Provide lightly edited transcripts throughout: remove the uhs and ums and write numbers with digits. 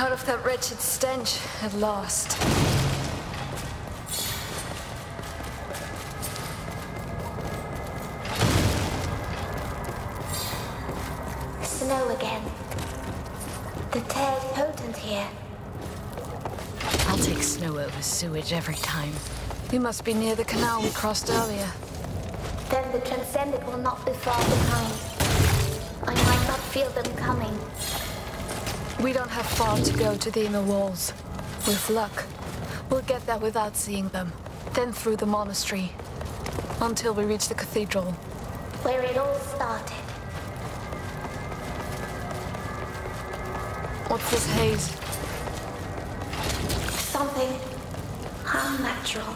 Out of that wretched stench at last. Snow again. The tear's potent here. I'll take snow over sewage every time. We must be near the canal we crossed earlier. Then the Transcendent will not be far behind. I might not feel them coming. We don't have far to go to the inner walls. With luck, we'll get there without seeing them. Then through the monastery. Until we reach the cathedral. Where it all started. What's this haze? Something unnatural.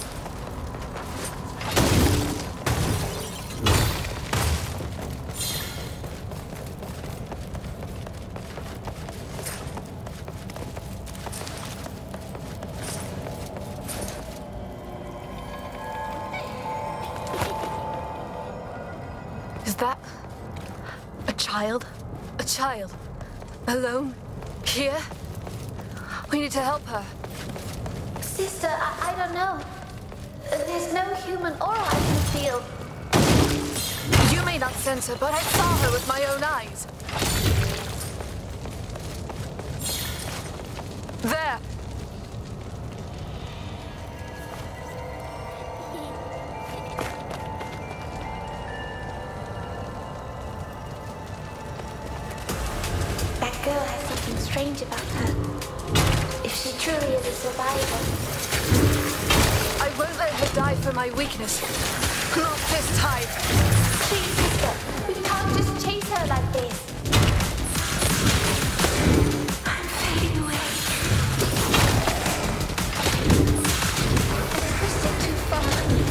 Is that a child? A child? Alone? Here? We need to help her. Sister, I don't know. There's no human aura I can feel. You may not sense her, but I saw her with my own eyes. There! That girl has something strange about her. If she truly is a survivor. I won't let her die for my weakness. Not this time. Please, sister, we can't just chase her like this. I'm fading away. I've pushed it too far.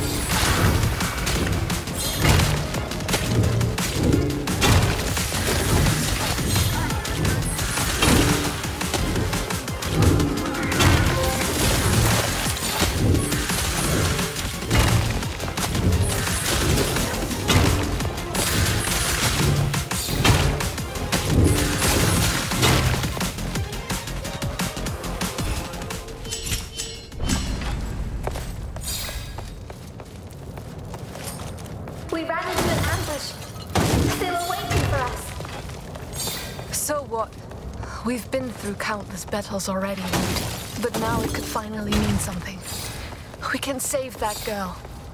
We ran into an ambush. They were waiting for us. So what? We've been through countless battles already, but now it could finally mean something. We can save that girl.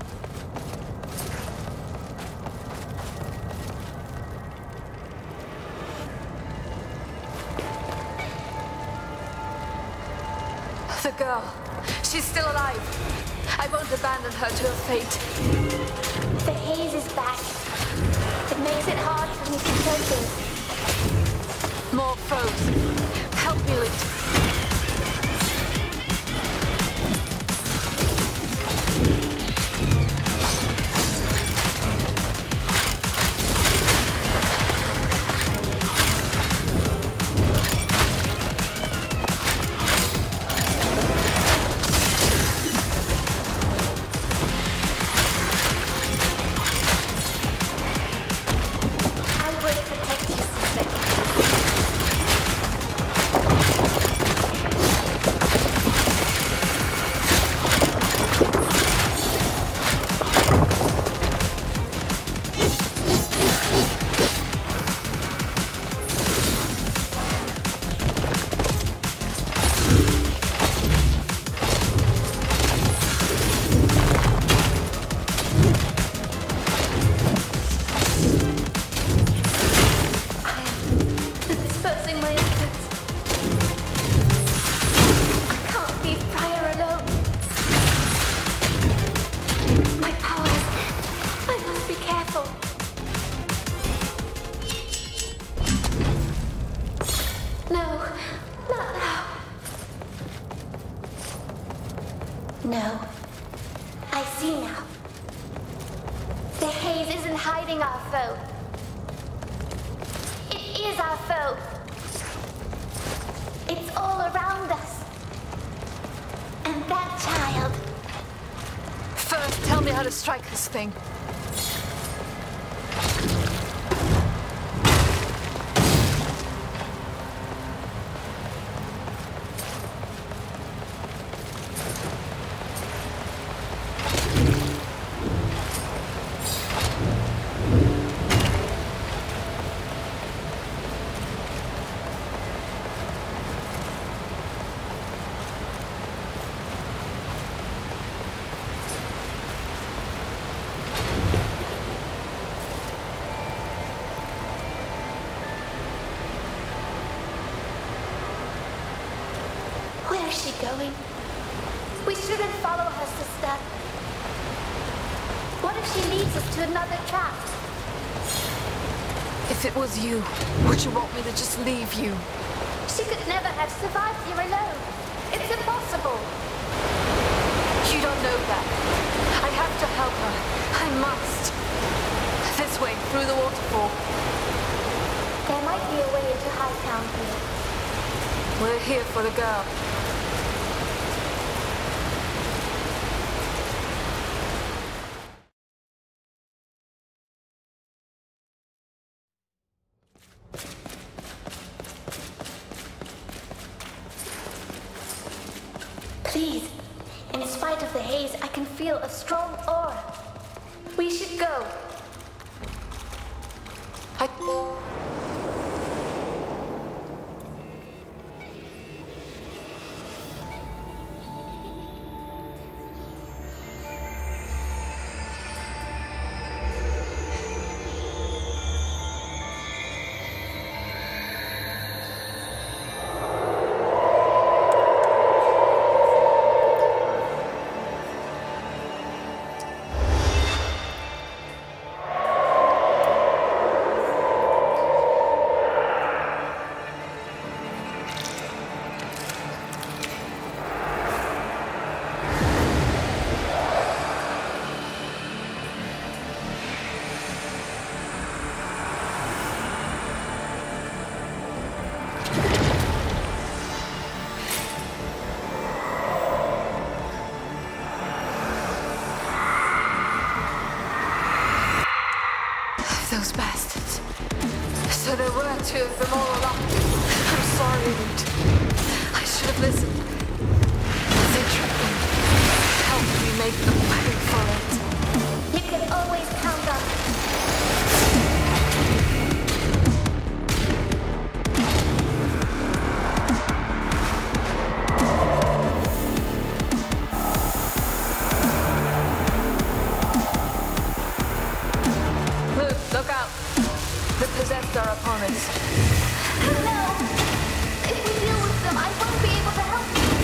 The girl. She's still alive. I won't abandon her to her fate. The haze is back. It makes it hard for me to focus. More foes. Help me, Lit. I will protect you, sister. Dispersing my efforts. I can't leave Prior alone. My powers. I must be careful. No, not now. No. I see now. The haze isn't hiding our foe. It is our foe. It's all around us. And that child. First, tell me how to strike this thing. Where is she going? We shouldn't follow her, sister. What if she leads us to another trap? If it was you, would you want me to just leave you? She could never have survived here alone. It's impossible. You don't know that. I have to help her. I must. This way, through the waterfall. There might be a way into Hightown here. We're here for the girl. Please, in spite of the haze, I can feel a strong aura. We should go. Those bastards. So there were two of them all along. I'm sorry, Root. I should have listened. They tricked me. Help me make them pay for it. You can always count on me. Look out! The possessed are upon us. No! If we deal with them, I won't be able to help you.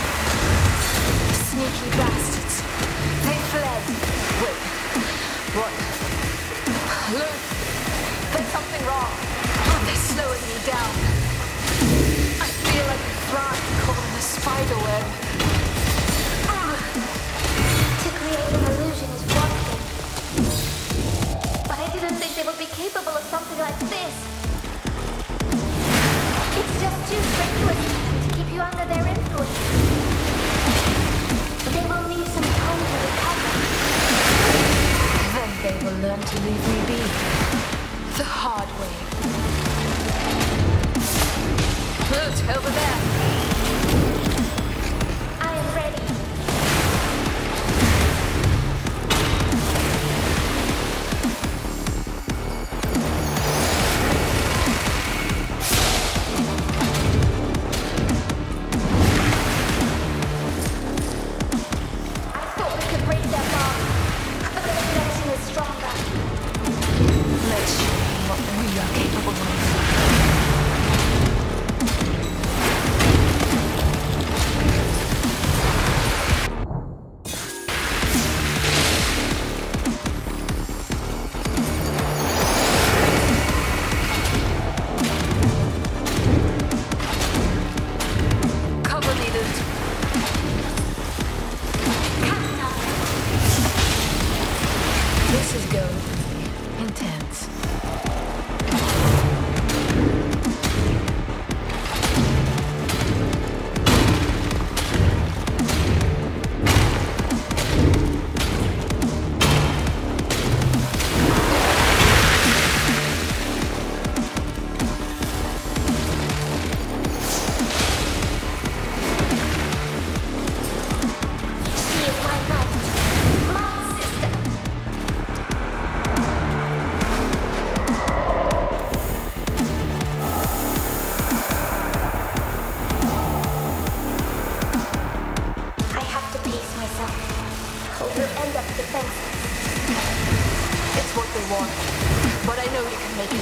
Sneaky bastards. They fled. Wait. What? Luke! There's something wrong. They're slowing me down. I feel like a fly caught in a spider web. To create an illusion is one thing. But I didn't think they would be capable of something like this. It's just too strenuous to keep you under their influence. They will need some time to recover. Then they will learn to leave me be. The hard way. Loot, over there. I am ready.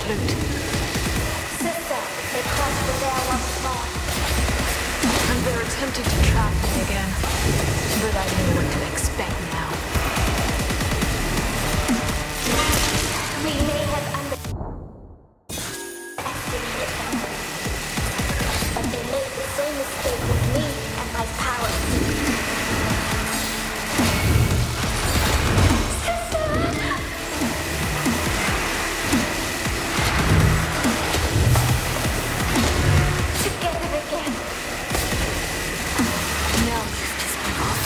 And they're tempted to trap me again, but I know what to expect now. We may have underestimated them, but they made the same mistake with me and my power. Together again. Now you've pissed me off.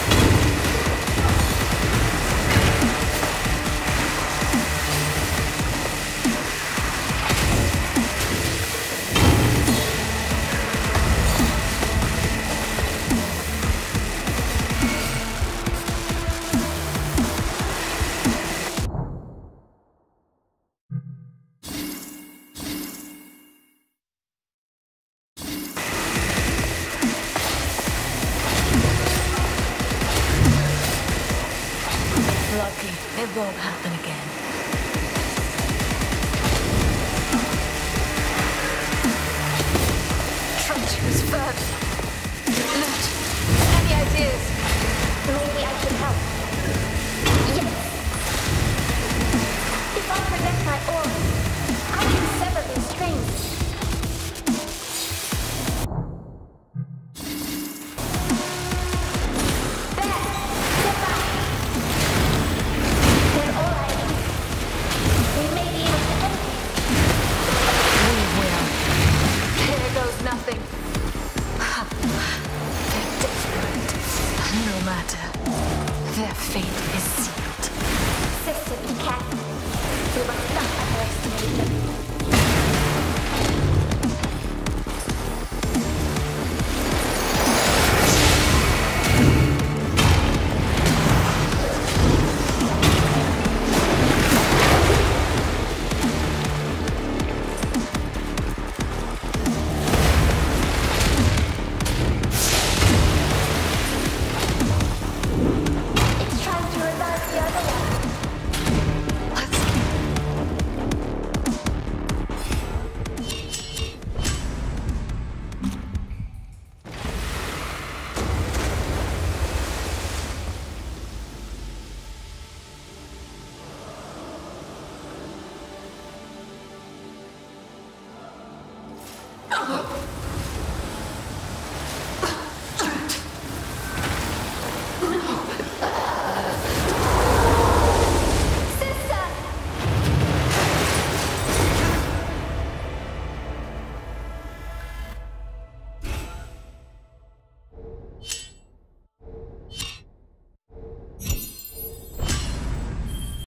Lucky, it won't happen again. Treacherous vermin. Loot, any ideas? Maybe I can help. Yes. If I protect my orb, I can sever these strings. There! Get back! They're all I need. We may be able to end it. We will. Here goes nothing. They're desperate. No matter. Their fate is sealed.